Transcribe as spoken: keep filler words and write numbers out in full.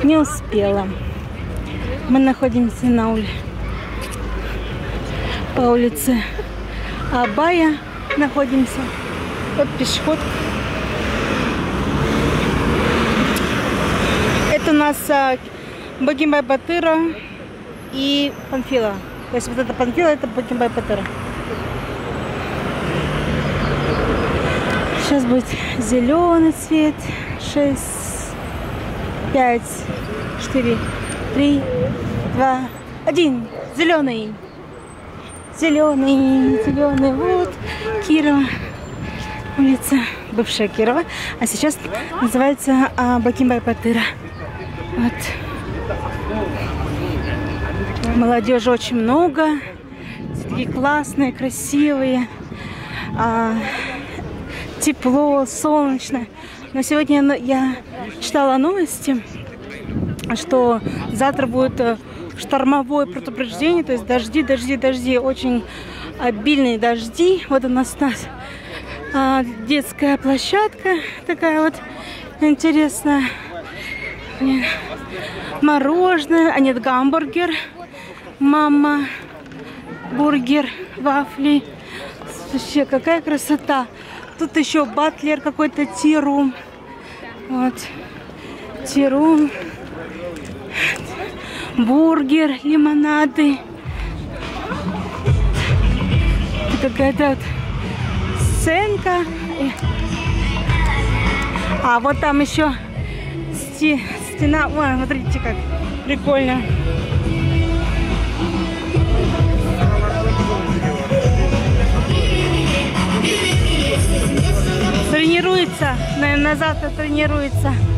Не успела. Мы находимся на улице, по улице Абая находимся. Вот пешеход. Это у нас а, Бакимбай-Батыра и Панфилова. То есть вот это Панфилова, это Бакимбай-Батыра. Сейчас будет зеленый цвет. Шесть, пять, четыре, три, два, один. Зеленый. Зеленый, зеленый. Вот Кирова. Улица бывшая Кирова. А сейчас называется а, Бакимбай-Батыра. Вот. Молодежи очень много. Все такие классные, красивые. А, тепло, солнечно. Но сегодня я читала новости, что завтра будет штормовое предупреждение, то есть дожди, дожди, дожди, очень обильные дожди. Вот у нас, у нас а, детская площадка такая вот интересная. Мороженое, а нет, гамбургер, мама, бургер, вафли. Слушай, какая красота. Тут еще батлер какой-то, тирум. Вот, тирум. Бургер, лимонады. Какая-то вот сценка. А вот там еще сти, стена. Ой, смотрите, как прикольно. Тренируется, наверное, завтра тренируется.